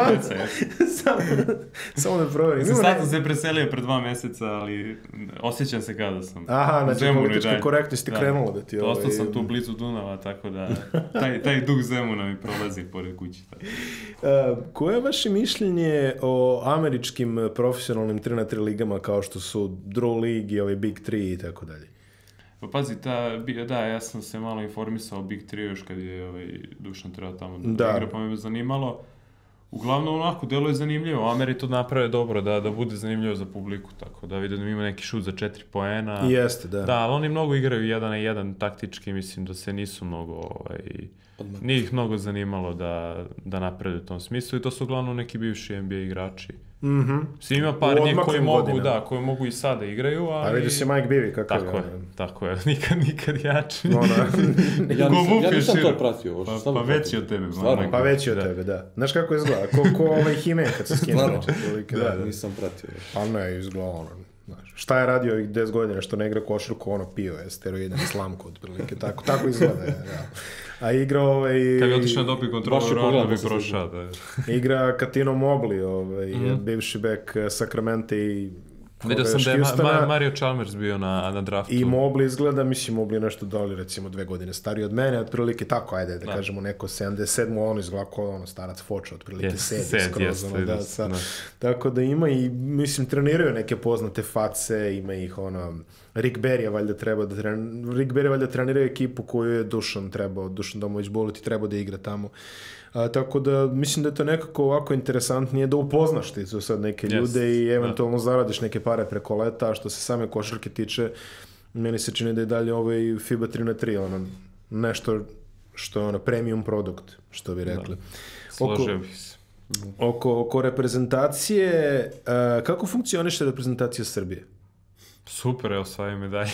samo da provjerim. Sad sam se preselio pre 2 meseca, ali osjećam se kada sam znači politička korektnost ti krenula da ti Ostao sam tu blizu Dunava, tako da taj duh Zemuna mi prolazi pored kući. Koje je vaše mišljenje o američkim profesionalnim 3x3 ligama kao što su Drew League i ovi Big 3 i tako dalje? Pa pazi, ja sam se malo informisao o Big 3 još kad je Dušan trebao tamo da igra, pa me zanimalo. Uglavnom onako, delo je zanimljivo, Ameri to naprave dobro, da bude zanimljivo za publiku, tako da vidim da ima neki šut za 4 poena. Jeste, da. Da, ali oni mnogo igraju 1-1 taktički, mislim da se nisu mnogo, nije ih mnogo zanimalo da naprede u tom smislu i to su uglavnom neki bivši NBA igrači. Svi ima par njih koji mogu i sada igraju, ali... A vidio si Mike Bibby kakav je. Tako je, nikad jači. Ja nisam to pratio. Pa veći od tebe. Pa veći od tebe, da. Znaš kako izgleda? Ko Hime kad se skine. Da, nisam pratio. Pa ne, izgleda šta je radio ovih 10 godina što ne igra košarku, pio je steroide na slamku otprilike, tako izgleda. A igra Kad bi otišao na doping kontrolu, Ronaldo bi prošao. Igra Katino Mobley, bivši bek Sacramento i vidio sam da je Mario Chalmers bio na draftu. I Mobley izgleda, mislim, Mobley je nešto doli, recimo 2 godine stariji od mene, otprilike tako, ajde, da kažemo neko 77, ono izgleda kao starac Foča, otprilike skroz. Tako da ima i, mislim, treniraju neke poznate face, ima ih Rick Barry valjda treniraju ekipu koju je Dušan Domović Boleti trebao da igra tamo. Tako da mislim da je to nekako ovako interesantnije da upoznaš ti su sad neke ljude i eventualno zaradiš neke pare preko leta, a što se same košarke tiče, meni se čini da je dalje FIBA 3x3 nešto što je premium produkt, što bi rekli. Složio bih se. Oko reprezentacije, kako funkcioniše reprezentacija Srbije? Super, osvajaju medalje.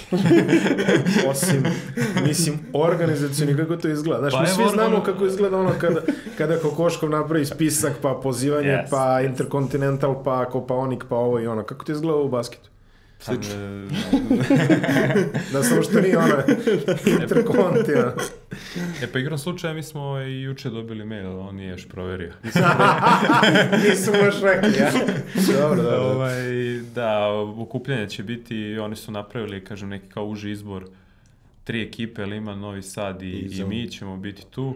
Osim, mislim, organizacijni, kako to izgleda. Znaš, mi svi znamo kako izgleda kada Kokoškov napravi spisak, pa pozivanje, pa Intercontinental, pa Kopaonik, pa ovo i ono. Kako to izgleda u basketu? Da, samo što nije Intercontinental. Pa igrom slučaja mi smo i juče dobili mail, on nije još proverio. Nisu još rekli, ja? Dobro. Da, okupljanje će biti, oni su napravili, kažem, neki kao uži izbor 3 ekipe, ali ima Novi Sad i mi ćemo biti tu.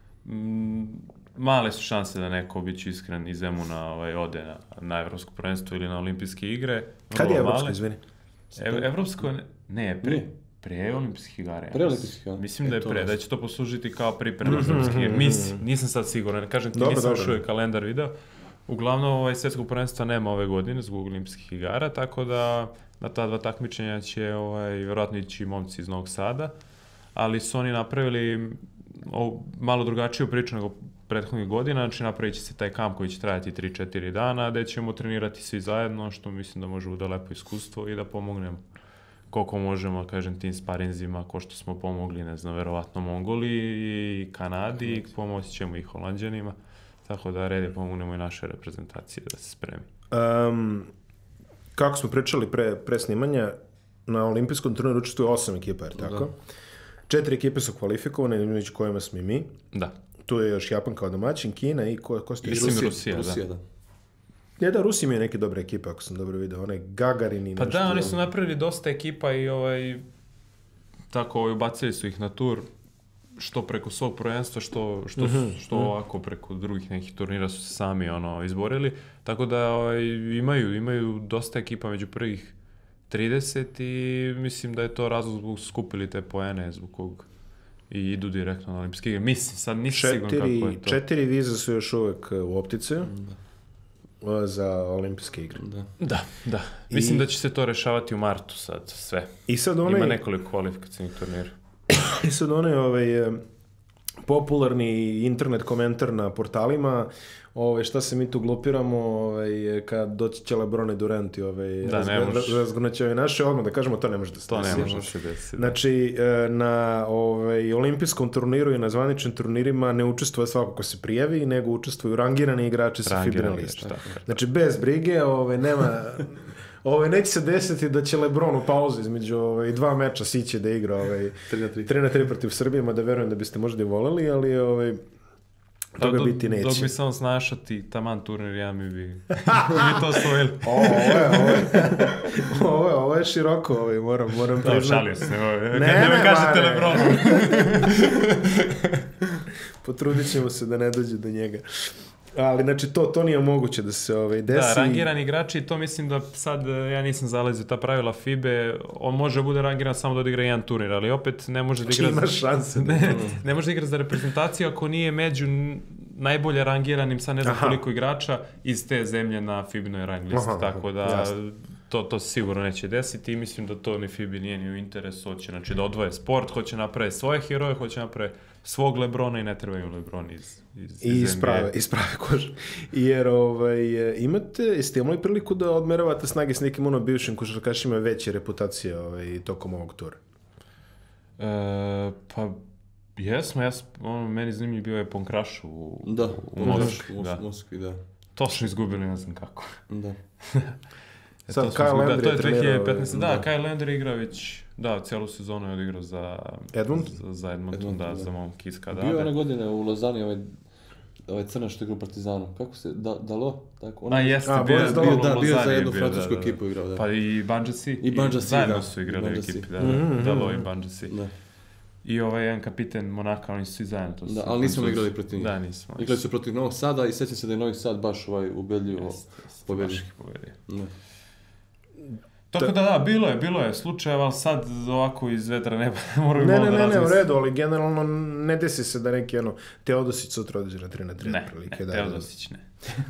Male su šanse da neko, bit ću iskren, iz Zemuna ode na Evropsko prvenstvo ili na Olimpijske igre. Kad je Evropsko, izvini? Evropsko, ne, pre Olimpijskih igara. Mislim da je pre, da će to poslužiti kao priprema za Olimpijske igre. Nisam sad siguran, kažem ti, nisam još uvijek kalendar video, Uglavnom, svjetskog prvenstva nema ove godine zbog olimpijskih igara, tako da na ta 2 takmičenja će vjerojatno ići momci iz Novog Sada, ali su oni napravili malo drugačiju priču nego prethodnih godina, znači napravit će se taj kamp koji će trajati 3-4 dana, gde ćemo trenirati svi zajedno, što mislim da može bude lepo iskustvo i da pomognemo koliko možemo, kažem, tim sparinzima, ko što smo pomogli, ne znam, verovatno Mongoliji i Kanadi, pomoći ćemo i Holanđanima, tako da red je pomognemo i naše reprezentacije da se spremi. Kako smo pričali pre snimanja, na olimpijskom turniru učestvuje 8 ekipa, jer tako? 4 ekipe su kvalifikovane, među kojima smo i mi. Da. Tu je još Japan kao domaćin, Kina i ko ste? Rusija, da. Ne, da, Rusi imaju neke dobre ekipe, ako sam dobro vidio, onaj Gagarin i pa nešto. Da, oni su napravili dosta ekipa i tako ubacili su ih na tur, što preko svog prvenstva, što ovako preko drugih nekih turnira su se sami izborili, tako da imaju dosta ekipa među prvih 30 i mislim da je to razlog zbog skupili te poene, zbog kog i idu direktno na olimpijske igre. Mislim, sad nisam siguran kako je to. 4 vize su još uvek u optici za olimpijske igre. Da. Mislim da će se to rešavati u martu sad, sve. I sad ima nekoliko kvalifikacijnih turnira. I sad popularni internet komentar na portalima, šta se mi tu glupiramo, kad doći će LeBron i Durant i razgrnaće ove naše, odmah da kažemo, to ne može da se desi. To ne može da se desi. Znači, na olimpijskom turniru i na zvaničnim turnirima ne učestvuje svako ko se prijavi, nego učestvuju rangirani igrači sa FIBA liste. Znači, bez brige, nema... neće se desiti da će LeBron u pauzu između 2 meča siće da igra 3-3 protiv Srbije, mada verujem da biste možda i voleli, ali toga biti neće. Dok bi se on snašati taman turnir, ja mi bi to osvojili. Ovo je široko, moram priznati. Šalio se, ne me kažete LeBron. Potrudit ćemo se da ne dođe do njega. Ali, znači, to nije moguće da se desi. Da, rangirani igrači, to mislim da sad, ja nisam zalazio ta pravila FIBE, on može bude rangiran samo da odigra jedan turnir, ali opet ne može da igra... Ima šanse. Ne može da igra za reprezentaciju ako nije među najbolje rangiranim, sad ne znam koliko igrača, iz te zemlje na FIBinoj rang listi, tako da to se sigurno neće desiti i mislim da to ni FIBi nije ni u interesu, hoće znači da odvoje sport, hoće napraviti svoje heroje, hoće napraviti svog LeBrona i ne trebaju LeBron iz isprave kože. Jer jeste imali priliku da odmeravate snage s nekim bivšim košarkašima veće reputacije tokom ovog tura? Pa jesmo, meni zanimljiv bio je Ponkraš u Moskvi, da. To smo izgubili, ne znam kako. Da. Sad Kyle Landry je trenirao. To je 2015. Da, Kyle Landry igra već, cijelu sezonu je odigrao za Edmonton, za momki iz Kanade. Bio je one godine u Lozani ovaj crna što igra u Partizanu. Kako se, Dalo? Jeste, bio za jednu francusku ekipu igrao. Da. Pa i Banjasi. Zajedno su igrali u ekipi, Dalo i Banjasi. I jedan kapiten Monaka, oni su svi zajedno. Da, ali nismo igrali protiv njih. Da, nismo. Igrali su protiv Novog Sada i sjećam se da je Novi Sad baš ubedljivo pobedio. Tako da, bilo je slučajeva, ali sad ovako iz vetra neba moramo malo da razmisliti. Ne, u redu, ali generalno ne desi se da neki Teodosić sutra određe na 3-3. Ne, Teodosić ne.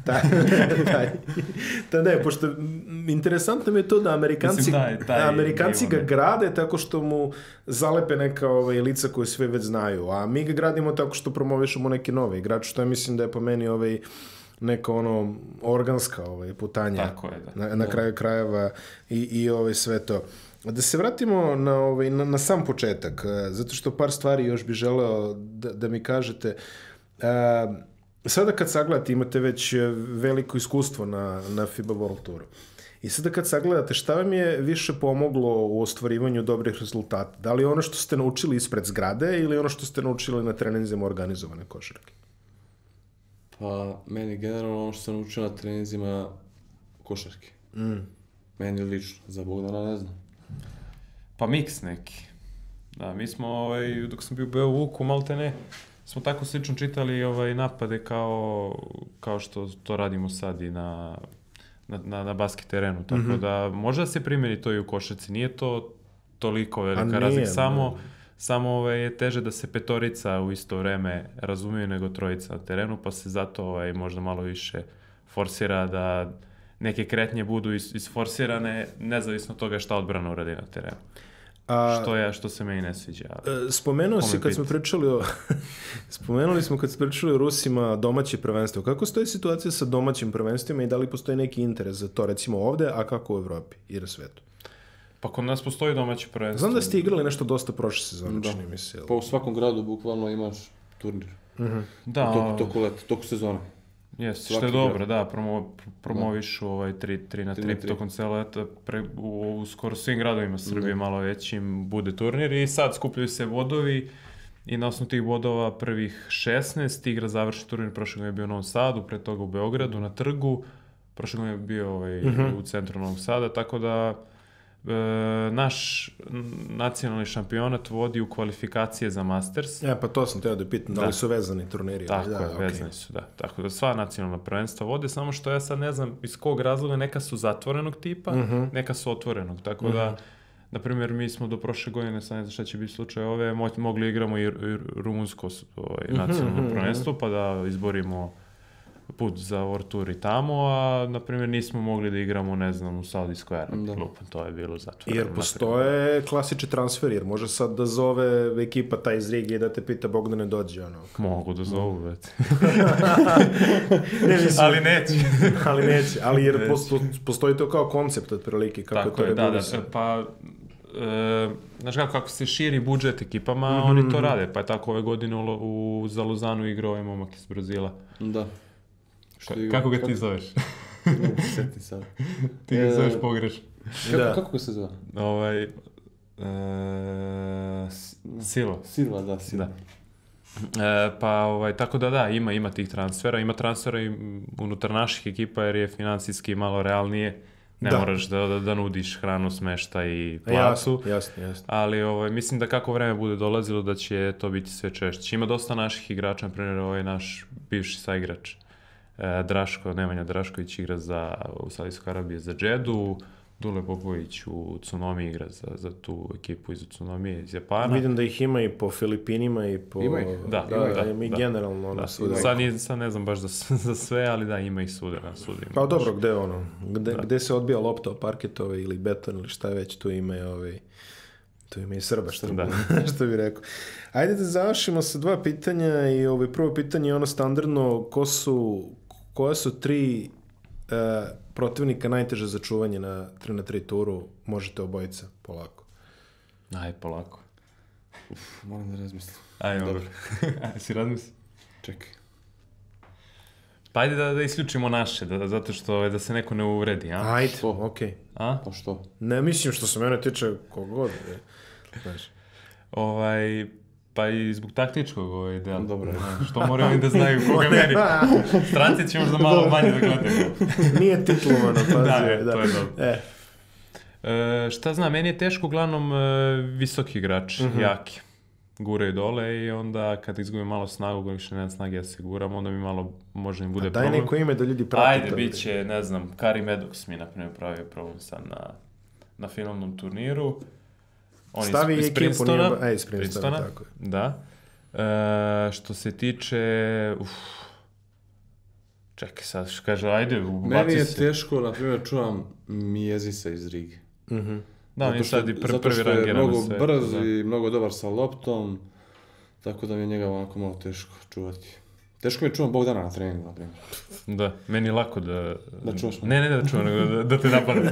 Ne, pošto interesantno mi je to da Amerikanci ga grade tako što mu zalepe neka lica koje sve već znaju, a mi ga gradimo tako što promovišemo neke nove igrače, što ja mislim da je po meni neka organska putanja. Tako je, da. Na kraju krajeva i sve to. Da se vratimo na sam početak, zato što par stvari još bi želeo da mi kažete. Sada kad sagledate, imate već veliko iskustvo na FIBA World Touru. I sada kad sagledate, šta vam je više pomoglo u ostvarivanju dobrih rezultata? Da li ono što ste naučili ispred zgrade ili ono što ste naučili na treninzima organizovane košarke? Pa, meni generalno ono što sam naučio na treninzima košarke. Meni lično, za Bogdana ne znam. Pa miks neki. Da, mi smo, dok sam bio u Beovuku, maltene, smo tako slično čitali napade kao što to radimo sad i na basket terenu. Tako da, možda se primjeri to i u košarci. Nije to toliko velika razlika. Samo je teže da se petorica u isto vreme razumiju nego trojica na terenu, pa se zato možda malo više forsira, da neke kretnje budu isforsirane, nezavisno od toga šta odbrana uradi na terenu. Što se meni ne sviđa. Spomenuo si kad smo pričali spomenuli smo kad smo pričali o Rusima domaće prvenstvo. Kako stoji situacija sa domaćim prvenstvima i da li postoji neki interes za to, recimo ovde, a kako u Evropi i na svetu? Pa kod nas postoji domaće prvenstvo. Znam da ste igrali nešto dosta prošle sezone, čini mi se. Pa u svakom gradu bukvalno imaš turnir. Da. Toku sezone. Jeste, što je dobro, da, promovišu 3x3 tokom cijela leta, u skoro svim gradovima Srbije malo većim bude turnir i sad skupljaju se bodovi i na osnovu tih bodova prvih 16 igra završi turnir, prošle godine je bio u Novom Sadu, pre toga u Beogradu na trgu, prošle godine je bio u centru Novog Sada, tako da naš nacionalni šampionat vodi u kvalifikacije za Masters. Pa to sam teo da pitam, da li su vezani turniri? Tako je, vezani su, da. Tako da sva nacionalna prvenstva vode, samo što ja sad ne znam iz kog razloga, neka su zatvorenog tipa, neka su otvorenog, tako da, na primjer, mi smo do prošle godine, sad ne znam šta će biti slučaj ove, mogli igramo i rumunsko nacionalno prvenstvo, pa da izborimo put za World Tour i tamo, a na primjer nismo mogli da igramo, ne znam, u Saudijskoj Arabiji klubu, to je bilo zatvoreno. Jer postoje klasični transfer, jer može sad da zove ekipa taj iz Rige i da te pita Bogdane dođe, ono. Mogu da zovu, već. Ali neće. Ali jer postoji to kao koncept otprilike, kako to regulisano. Pa, znaš kako se širi budžet ekipama, oni to rade, pa je tako ove godine za Lozanu igrao ovaj momak iz Brazila. Da. Kako ga ti zoveš? Ne sjetim sad. Ti ga zoveš pogrešno. Kako ga se zove? Silo. Silva, da, Silva. Pa, tako da, ima tih transfera. Ima transfera i unutar naših ekipa jer je financijski malo realnije. Ne moraš da nudiš hranu, smeštaj i platu. Jasno. Ali mislim da kako vreme bude dolazilo da će to biti sve češće. Ima dosta naših igrača, na primjer ovaj naš bivši saigrač Nemanja Drašković igra u Saudijskoj Arabiji za Džedu, Dule Popović u Tsunomi igra za tu ekipu iz Tsunomije, iz Japana. Vidim da ih ima i po Filipinima i po... Da, generalno svuda. Sad ne znam baš za sve, ali da, ima ih svuda. Pa dobro, gde se odbija lopta o parketove ili beton ili šta je već, tu ima i Srba, što bi rekao. Ajde da završimo sa dva pitanja i prvo pitanje je ono standardno, koja su tri protivnika najteže za čuvanje na 3x3 turu, možete obojica, polako. Aj, polako. Moram da razmislim. Aj, dobro. Si razmisli? Čekaj. Pa ajde da isključimo naše, zato što da se neko ne uvredi, a? Ajde, okej. A? Pa što? Ne mislim što se mene tiče kogod. Znaš. Pa i zbog taktičkog dela. Dobro. Što moraju oni da znaju koga meni. Stranci će možda malo manje da gledaju. Nije titlovano, pazi. Da, to je dobro. Šta znam, meni je teško uglavnom visoki igrači, jaki. Guraju dole i onda kad izgubim malo snagu, ako više nema snage ja se guram, onda mi malo može im bude problem. Daj neko ime da ljudi prate. Ajde, bit će, ne znam, Karim Edox mi, na primjer, pravio problem sad na finalnom turniru. On stavi iz Princetona. Iz Princetona, tako je. Da. Što se tiče... Čekaj sad, što kaže, ajde, ubaci se. Meni je teško, na primjer, čuvam Mijezisa iz Rige. Da, on je sad i prvi rangiran na sve. Zato što je mnogo brz i mnogo dobar sa loptom, tako da mi je njega onako malo teško čuvati. Teško mi je čuvam Bogdana na treningu, na primjer. Da, meni je lako da... Da čuvaš? Ne da čuvam, nego da te napadam.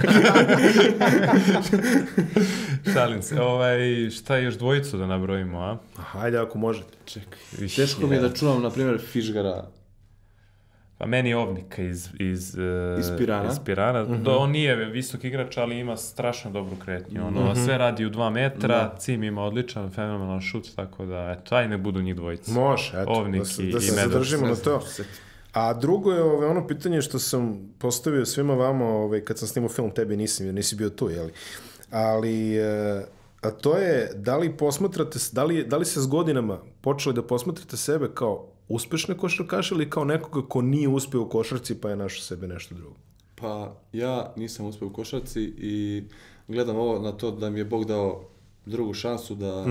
Šalim se. Šta je još dvojicu da nabrojimo, a? Hajde, ako možete. Čekaj. Teško mi je da čuvam, na primjer, Fišgara. Pa meni je Ovnika iz Pirana. On nije visok igrač, ali ima strašno dobru kretnju. Sve radi u 2 metra, Cim ima odličan, fenomenalan šut, tako da, eto, aj ne budu njih dvojica. Može, eto, Ovnik da se zadržimo na to. A drugo je ono pitanje što sam postavio svima vama kad sam snimao film, tebi nisam, jer nisi bio tu, jeli? Ali, a to je, da li posmatrate, da li se s godinama počeli da posmatrate sebe kao uspešne košarkaše ili kao nekoga ko nije uspeo u košarci pa je našao sebe nešto drugo? Pa ja nisam uspeo u košarci i gledam ovo na to da mi je Bog dao drugu šansu da,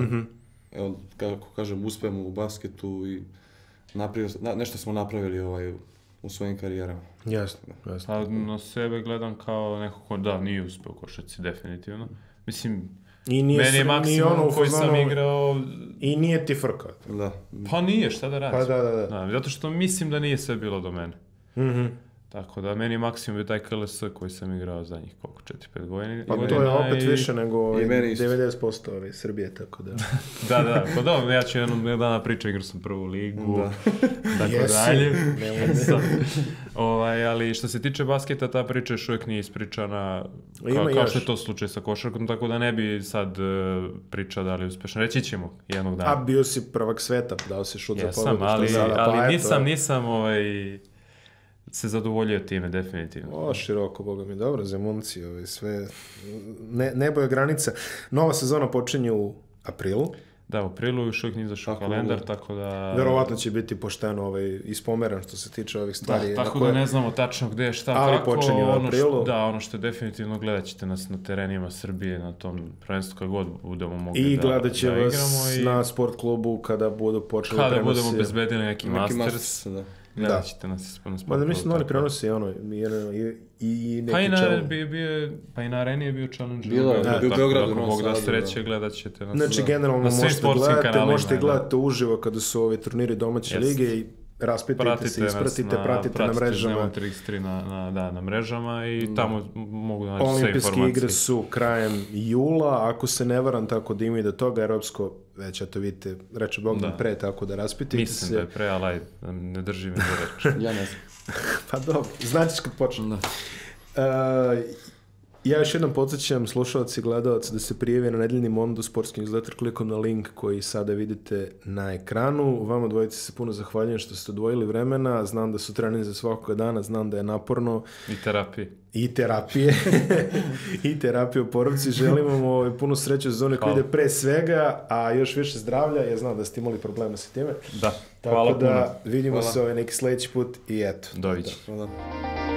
kako kažem, uspemo u basketu i nešto smo napravili u svojim karijerama. Jasno, jasno. Pa na sebe gledam kao neko ko da nije uspeo u košarci, definitivno. Mislim, I nije meni je maksimum u koji sam fazonu- igrao... I nije ti frka. Da. Pa nije, šta da radiš? Pa da. Zato što mislim da nije sve bilo do mene. Mhm. Tako da, meni je maksimum bio taj KLS koji sam igrao zadnjih, koliko, 4-5 godina. Pa to je opet više nego i meni isto. 90% Srbije, tako da. Da, pa dobro, ja ću jednog dana pričati, igrao sam prvu ligu, Da. tako Jesi. dalje. Nemoj. Ali što se tiče basketa, ta priča još uvijek nije ispričana Ima kao još. što je to slučaj sa košarkom, tako da ne bi sad pričao da li je uspešno. Reći ćemo jednog dana. A bio si prvak sveta, dao si šut za Jesam, pobedu. ali, što sada, pa ali eto. nisam se zadovoljio time, definitivno. O, široko, boga mi, dobro, Zemunci, sve, nebo je granica. Nova sezona počinje u aprilu, Da, u aprilu još uvijek nije izašao Tako, kalendar, da. tako da... verovatno će biti pošteno ispomeran što se tiče ovih stvari. Da, tako na koje- da ne znamo tačno gde, šta, Ali kako. počinje u aprilu. Ono što je definitivno, gledat ćete nas na terenima Srbije, na tom prvenstvu kad god budemo mogli I da gledat će vas igramo. na sport klubu kada budu počeli Kada prenosi. budemo bezbedili neki Masters, da. gledat ćete nas na sport Mada klubu, mislim da oni tako. prenosi i neki Pa i na, challenge. pa i na areni je bio challenge. Bilo je, tako bio u Beogradu, da ako Novom Bog da Sadu, sreće, da. gledat ćete nas. Znači, Da. generalno Na svim možete sportskim gledati, kanalima, možete da. gledati uživo kada su ovi turniri domaće Jest. lige i raspitajte se, ispratite, pratite na mrežama. Pratite 33 na mrežama i tamo mogu da naći sve Olimpijske informacije. igre su krajem jula, ako se ne varam, tako da ima i do toga, europsko, već eto vidite, reče Bogdan Da. pre, tako da raspitajte Mislim se. da je pre, ali ajde, ne drži me za reč. Ja ne znam. Pa dobro, značiš kad počne. Da. Ja još jednom podsjećam slušalci i gledalci da se prijave na nedeljni Mondo sportski newsletter klikom na link koji sada vidite na ekranu. Vama dvojici se puno zahvaljujem što ste odvojili vremena. Znam da su treninzi za svakoga dana, znam da je naporno. I terapije. I terapije. I terapije u porovci. Želimo vam puno sreće u sezoni koja Hvala. ide pre svega, a još više zdravlja. Ja znam da ste imali problema sa time. Da, Tako hvala da puno. vidimo Hvala. se neki sledeći put i eto. Doviđenja. Hvala.